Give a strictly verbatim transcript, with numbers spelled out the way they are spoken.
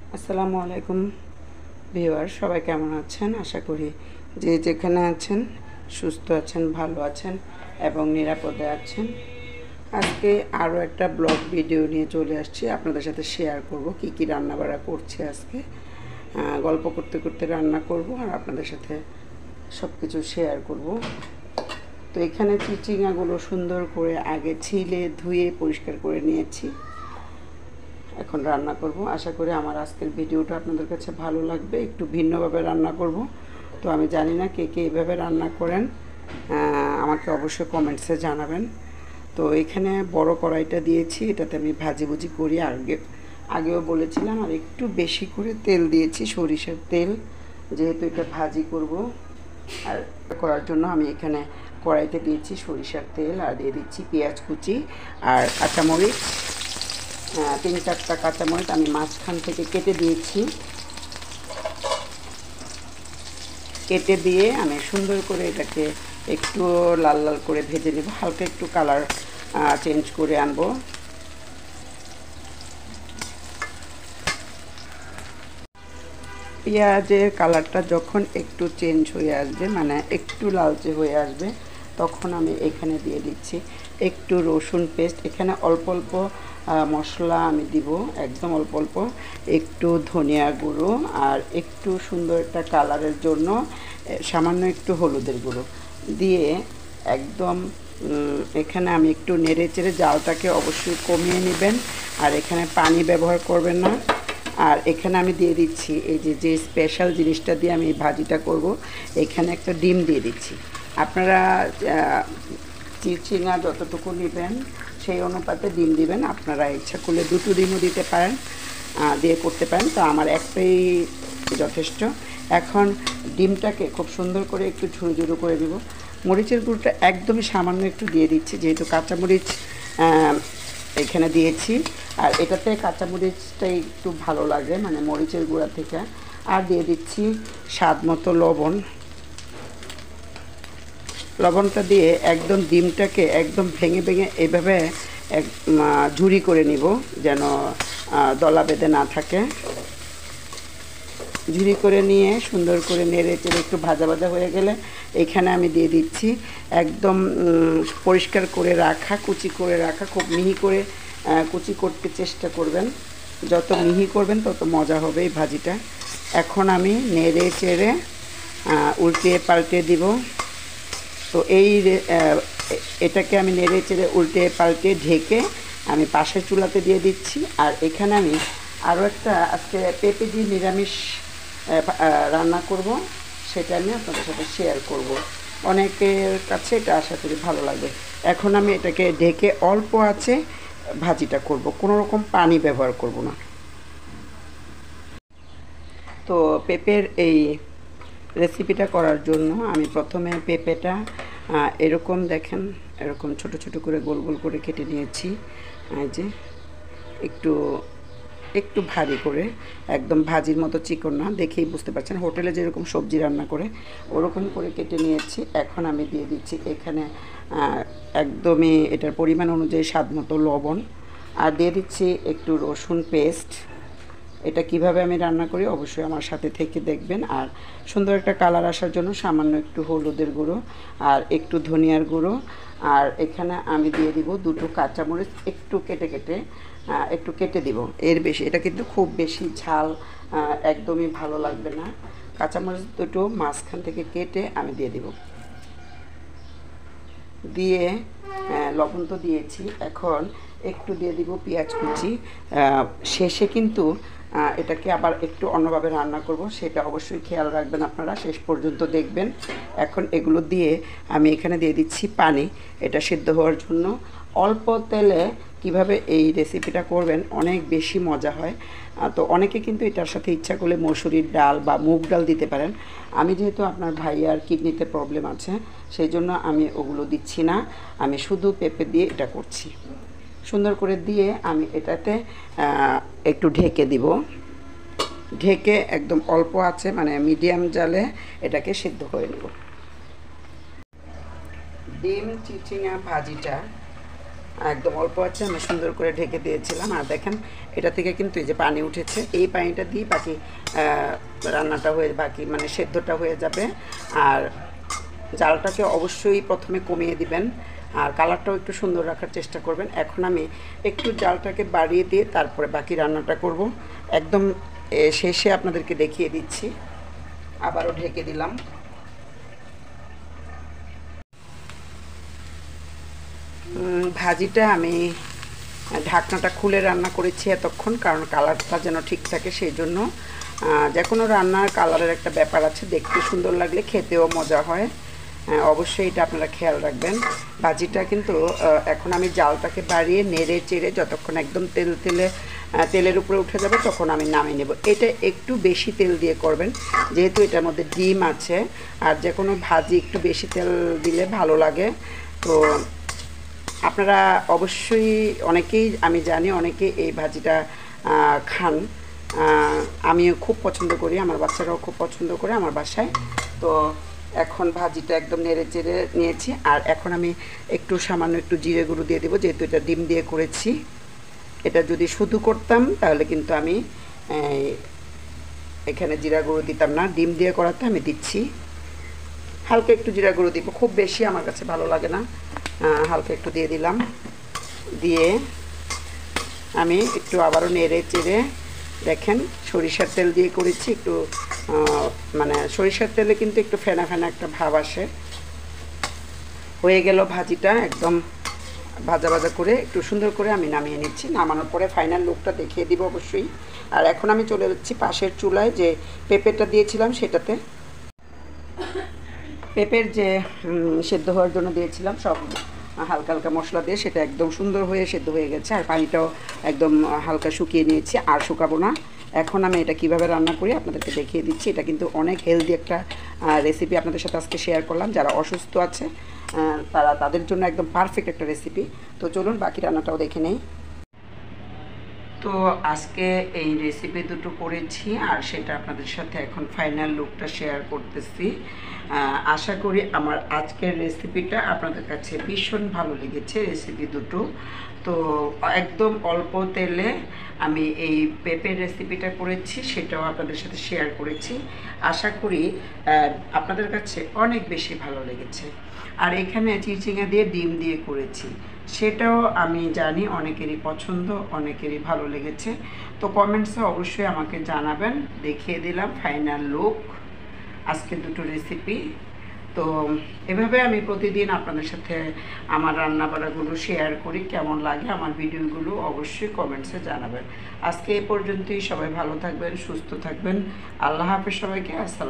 আসসালামু আলাইকুম ভিউয়ার, সবাই কেমন আছেন? আশা করি যে যেখানে আছেন সুস্থ আছেন, ভালো আছেন এবং নিরাপদে আছেন। আজকে আরও একটা ব্লগ ভিডিও নিয়ে চলে আসছি, আপনাদের সাথে শেয়ার করব কি কি রান্না বাড়া করছি। আজকে গল্প করতে করতে রান্না করব আর আপনাদের সাথে সব কিছু শেয়ার করব। তো এখানে চিচিঙ্গাগুলো সুন্দর করে আগে ছিলে ধুয়ে পরিষ্কার করে নিয়েছি, এখন রান্না করব। আশা করি আমার আজকের ভিডিওটা আপনাদের কাছে ভালো লাগবে। একটু ভিন্নভাবে রান্না করব, তো আমি জানি না কে কে এইভাবে রান্না করেন, আমাকে অবশ্যই কমেন্টসে জানাবেন। তো এখানে বড় কড়াইটা দিয়েছি, এটাতে আমি ভাজিভুজি করি, আগে আগেও বলেছিলাম। আর একটু বেশি করে তেল দিয়েছি, সরিষার তেল, যেহেতু এটা ভাজি করব। আর করার জন্য আমি এখানে কড়াইতে দিয়েছি সরিষার তেল, আর দিয়ে দিচ্ছি পেঁয়াজ কুচি আর কাঁচামরিচ, তিন চারটা কাঁচামরিচ আমি মাঝখান থেকে কেটে দিয়েছি। কেটে দিয়ে আমি সুন্দর করে এটাকে একটু লাল লাল করে ভেজে নেব, হালকা একটু কালার চেঞ্জ করে আনবো। পেঁয়াজের কালারটা যখন একটু চেঞ্জ হয়ে আসবে, মানে একটু লালচে হয়ে আসবে, তখন আমি এখানে দিয়ে দিচ্ছি একটু রসুন পেস্ট। এখানে অল্প অল্প মশলা আমি দিব, একদম অল্প অল্প, একটু ধনিয়া গুঁড়ো আর একটু সুন্দর একটা কালারের জন্য সামান্য একটু হলুদের গুঁড়ো দিয়ে একদম এখানে আমি একটু নেড়ে চেড়ে, জালটাকে অবশ্যই কমিয়ে নেবেন আর এখানে পানি ব্যবহার করবেন না। আর এখানে আমি দিয়ে দিচ্ছি এই যে যে স্পেশাল জিনিসটা দিয়ে আমি ভাজিটা করব, এখানে একটা ডিম দিয়ে দিচ্ছি। আপনারা চিচিঙ্গা যতটুকু নেবেন সেই অনুপাতে ডিম দিবেন, আপনারা ইচ্ছা করলে দুটো ডিমও দিতে পারেন, দিয়ে করতে পারেন। তো আমার একটাই যথেষ্ট। এখন ডিমটাকে খুব সুন্দর করে একটু ঝুরো ঝুরো করে দেব। মরিচের গুঁড়োটা একদমই সামান্য একটু দিয়ে দিচ্ছি, যেহেতু কাঁচামরিচ এখানে দিয়েছি, আর এটাতে কাঁচামরিচটাই একটু ভালো লাগে, মানে মরিচের গুঁড়া থেকে। আর দিয়ে দিচ্ছি স্বাদ মতো লবণ। লবণটা দিয়ে একদম ডিমটাকে একদম ভেঙে ভেঙে এভাবে এক ঝুরি করে নিব, যেন দলা বেঁধে না থাকে। ঝুরি করে নিয়ে সুন্দর করে নেড়ে চেড়ে একটু ভাজা ভাজা হয়ে গেলে এখানে আমি দিয়ে দিচ্ছি একদম পরিষ্কার করে রাখা, কুচি করে রাখা, খুব মিহি করে কুচি করতে চেষ্টা করবেন। যত মিহি করবেন তত মজা হবে এই ভাজিটা। এখন আমি নেড়ে চেড়ে উল্টে পাল্টে দিব। তো এই এটাকে আমি নেড়ে চেড়ে উল্টে পাল্টে ঢেকে আমি পাশের চুলাতে দিয়ে দিচ্ছি। আর এখানে আমি আরও একটা আজকে পেঁপে দিয়ে নিরামিষ রান্না করব, সেটা আমি আপনাদের সাথে শেয়ার করব। অনেকের কাছে এটা আশা করি ভালো লাগবে। এখন আমি এটাকে ঢেকে অল্প আছে ভাজিটা করব, কোনো রকম পানি ব্যবহার করব না। তো পেঁপের এই রেসিপিটা করার জন্য আমি প্রথমে পেঁপেটা এরকম দেখেন, এরকম ছোট ছোট করে গোল গোল করে কেটে নিয়েছি। এই যে একটু একটু ভারী করে, একদম ভাজির মতো চিকন না, দেখেই বুঝতে পারছেন হোটেলে যেরকম সবজি রান্না করে ওরকম করে কেটে নিয়েছি। এখন আমি দিয়ে দিচ্ছি এখানে একদমই এটার পরিমাণ অনুযায়ী স্বাদ মতো লবণ, আর দিয়ে দিচ্ছি একটু রসুন পেস্ট। এটা কিভাবে আমি রান্না করি অবশ্যই আমার সাথে থেকে দেখবেন। আর সুন্দর একটা কালার আসার জন্য সামান্য একটু হলুদের গুঁড়ো আর একটু ধনিয়ার গুঁড়ো, আর এখানে আমি দিয়ে দিব দুটো কাঁচামরিচ একটু কেটে কেটে একটু কেটে দিব, এর বেশি এটা কিন্তু খুব বেশি ঝাল একদমই ভালো লাগবে না। কাঁচামরিচ দুটো মাঝখান থেকে কেটে আমি দিয়ে দিব, দিয়ে লবণ তো দিয়েছি, এখন একটু দিয়ে দিব পেঁয়াজ কুচি। শেষে কিন্তু এটাকে আবার একটু অন্যভাবে রান্না করব, সেটা অবশ্যই খেয়াল রাখবেন, আপনারা শেষ পর্যন্ত দেখবেন। এখন এগুলো দিয়ে আমি এখানে দিয়ে দিচ্ছি পানি, এটা সিদ্ধ হওয়ার জন্য। অল্প তেলে কিভাবে এই রেসিপিটা করবেন অনেক বেশি মজা হয়। তো অনেকে কিন্তু এটার সাথে ইচ্ছা করলে মসুরির ডাল বা মুগ ডাল দিতে পারেন। আমি যেহেতু আপনার ভাইয়ার কিডনিতে প্রবলেম আছে, সেই জন্য আমি ওগুলো দিচ্ছি না, আমি শুধু পেঁপে দিয়ে এটা করছি। সুন্দর করে দিয়ে আমি এটাতে একটু ঢেকে দিব, ঢেকে একদম অল্প আছে মানে মিডিয়াম জালে এটাকে সিদ্ধ করে নেব। ডিম চিচিঙ্গা ভাজিটা একদম অল্প আছে আমি সুন্দর করে ঢেকে দিয়েছিলাম। আর দেখেন এটা থেকে কিন্তু এই যে পানি উঠেছে, এই পানিটা দিয়ে বাকি রান্নাটা হয়ে বাকি মানে সেদ্ধটা হয়ে যাবে। আর জালটাকে অবশ্যই প্রথমে কমিয়ে দিবেন, আর কালারটাও একটু সুন্দর রাখার চেষ্টা করবেন। এখন আমি একটু জালটাকে বাড়িয়ে দিয়ে তারপরে বাকি রান্নাটা করব। একদম শেষে আপনাদেরকে দেখিয়ে দিচ্ছি। আবারও ঢেকে দিলাম। ভাজিটা আমি ঢাকনাটা খুলে রান্না করেছি এতক্ষণ, কারণ কালারটা যেন ঠিক থাকে সেই জন্য। যে কোনো রান্নার কালারের একটা ব্যাপার আছে, দেখতে সুন্দর লাগলে খেতেও মজা হয়। অবশ্যই এটা আপনারা খেয়াল রাখবেন। ভাজিটা কিন্তু এখন আমি জালটাকে বাড়িয়ে নেড়ে চেড়ে যতক্ষণ একদম তেল তেলে তেলের উপরে উঠে যাবে তখন আমি নামিয়ে নেব। এটা একটু বেশি তেল দিয়ে করবেন, যেহেতু এটার মধ্যে ডিম আছে। আর যে কোনো ভাজি একটু বেশি তেল দিলে ভালো লাগে। তো আপনারা অবশ্যই অনেকেই, আমি জানি অনেকেই এই ভাজিটা খান, আমিও খুব পছন্দ করি, আমার বাচ্চারাও খুব পছন্দ করে আমার বাসায়। তো এখন ভাজিটা একদম নেড়ে চেড়ে নিয়েছি। আর এখন আমি একটু সামান্য একটু জিরে গুঁড়ো দিয়ে দেবো, যেহেতু এটা ডিম দিয়ে করেছি। এটা যদি শুধু করতাম তাহলে কিন্তু আমি এখানে জিরা গুঁড়ো দিতাম না, ডিম দিয়ে করাতে আমি দিচ্ছি। হালকা একটু জিরা গুঁড়ো দিব, খুব বেশি আমার কাছে ভালো লাগে না, হালকা একটু দিয়ে দিলাম। দিয়ে আমি একটু আবারও নেড়ে চেড়ে, দেখেন সরিষার তেল দিয়ে করেছি, একটু মানে সরিষার তেলে কিন্তু একটু ফেনা ফেনা একটা ভাব আসে। হয়ে গেল ভাজিটা একদম ভাজা ভাজা করে একটু সুন্দর করে আমি নামিয়ে নিচ্ছি। নামানোর পরে ফাইনাল লুকটা দেখিয়ে দিব অবশ্যই। আর এখন আমি চলে যাচ্ছি পাশের চুলায়, যে পেঁপেটা দিয়েছিলাম সেটাতে। পেঁপের যে সেদ্ধ হওয়ার জন্য দিয়েছিলাম সব হালকা হালকা মশলা দিয়ে সেটা একদম সুন্দর হয়ে সেদ্ধ হয়ে গেছে। আর পানিটাও একদম হালকা শুকিয়ে নিয়েছি, আর শুকাবো না। এখন আমি এটা কিভাবে রান্না করি আপনাদেরকে দেখিয়ে দিচ্ছি। এটা কিন্তু অনেক হেলদি একটা রেসিপি আপনাদের সাথে আজকে শেয়ার করলাম। যারা অসুস্থ আছে তারা তাদের জন্য একদম পারফেক্ট একটা রেসিপি। তো চলুন বাকি রান্নাটাও দেখে নেই। তো আজকে এই রেসিপি দুটো করেছি, আর সেটা আপনাদের সাথে এখন ফাইনাল লুকটা শেয়ার করতেছি। আশা করি আমার আজকের রেসিপিটা আপনাদের কাছে ভীষণ ভালো লেগেছে। রেসিপি দুটো তো একদম অল্প তেলে আমি এই পেঁপের রেসিপিটা করেছি, সেটাও আপনাদের সাথে শেয়ার করেছি। আশা করি আপনাদের কাছে অনেক বেশি ভালো লেগেছে। আর এখানে চিচিঙ্গা দিয়ে ডিম দিয়ে করেছি, সেটাও আমি জানি অনেকেরই পছন্দ, অনেকেরই ভালো লেগেছে। তো কমেন্টসে অবশ্যই আমাকে জানাবেন। দেখিয়ে দিলাম ফাইনাল লুক আজকে দুটো রেসিপি। তো এভাবে আমি প্রতিদিন আপনাদের সাথে আমার রান্নাবাড়াগুলো শেয়ার করি। কেমন লাগে আমার ভিডিওগুলো অবশ্যই কমেন্টসে জানাবেন। আজকে এই পর্যন্তই। সবাই ভালো থাকবেন, সুস্থ থাকবেন। আল্লাহ হাফেজ সবাইকে। আসসালাম।